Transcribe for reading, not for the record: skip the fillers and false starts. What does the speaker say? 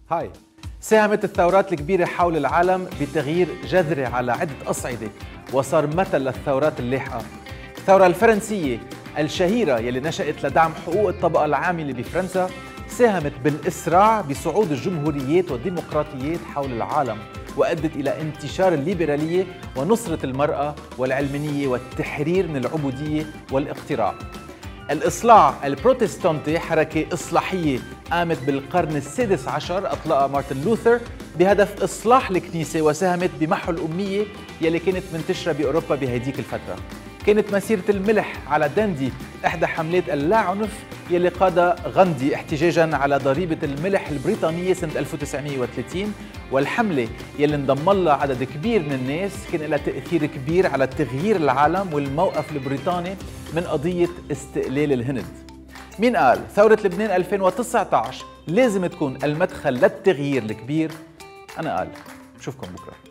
هاي. ساهمت الثورات الكبيرة حول العالم بتغيير جذري على عدة أصعدة وصار مثل للثورات اللاحقة. الثورة الفرنسية الشهيرة يلي نشأت لدعم حقوق الطبقة العاملة بفرنسا ساهمت بالإسراع بصعود الجمهوريات والديمقراطيات حول العالم، وأدت إلى انتشار الليبرالية ونصرة المرأة والعلمانية والتحرير من العبودية والاقتراع. الإصلاع البروتستانتي حركة إصلاحية قامت بالقرن السادس عشر، أطلقها مارتن لوثر بهدف إصلاح الكنيسة، وساهمت بمحو الأمية يلي كانت منتشرة بأوروبا بهديك الفترة. كانت مسيرة الملح على داندي إحدى حملات اللاعنف يلي قادها غاندي احتجاجاً على ضريبة الملح البريطانية سنة 1930، والحملة يلي انضم لها عدد كبير من الناس كان لها تأثير كبير على تغيير العالم والموقف البريطاني من قضية استقلال الهند. مين قال ثورة لبنان 2019 لازم تكون المدخل للتغيير الكبير؟ أنا قال. بشوفكم بكرة.